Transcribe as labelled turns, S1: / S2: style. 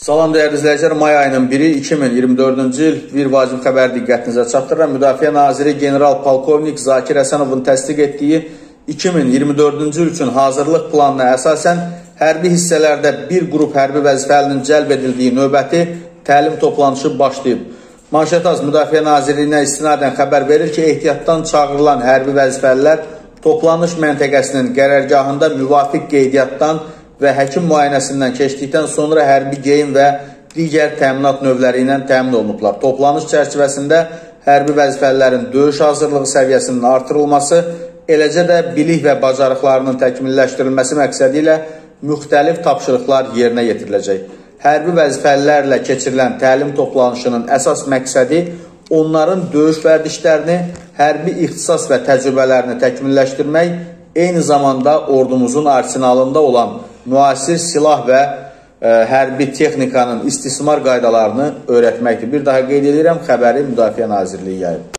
S1: Salam dəyərli izləyicilər, may ayının 1-i 2024-cü il bir vacib xəbər diqqətinizə çatdırıram. Müdafiə Naziri General Polkovnik Zakir Həsənovun təsdiq etdiyi 2024-cü il üçün hazırlıq planına əsasən hərbi hissələrdə bir qrup hərbi vəzifəlinin cəlb edildiyi növbəti təlim toplanışı başlayıb. Manşetaz Müdafiə Nazirliyinə istinadən xəbər verir ki, ehtiyatdan çağırılan hərbi vəzifəlilər toplanış məntəqəsinin qərargahında müvafiq qeydiyyatdan və həkim müayinəsindən keçdikdən sonra hərbi geyim və digər təminat növləri ilə təmin olunublar. Toplanış çərçivəsində hərbi vəzifəlilərin döyüş hazırlığı səviyyəsinin artırılması, eləcə də bilik və bacarıqlarının təkmilləşdirilməsi məqsədi ilə müxtəlif tapşırıqlar yerinə yetiriləcək. Hərbi vəzifəlilərlə keçirilən təlim toplanışının əsas məqsədi onların döyüş vərdişlərini, hərbi ixtisas və təcrübələrini təkmilləşdirmək, eyni zamanda ordumuzun arsenalında olan müasir silah və hərbi texnikanın istismar qaydalarını öyrətməkdir. Bir daha qeyd edirəm, xəbəri Müdafiə Nazirliyi yayıb.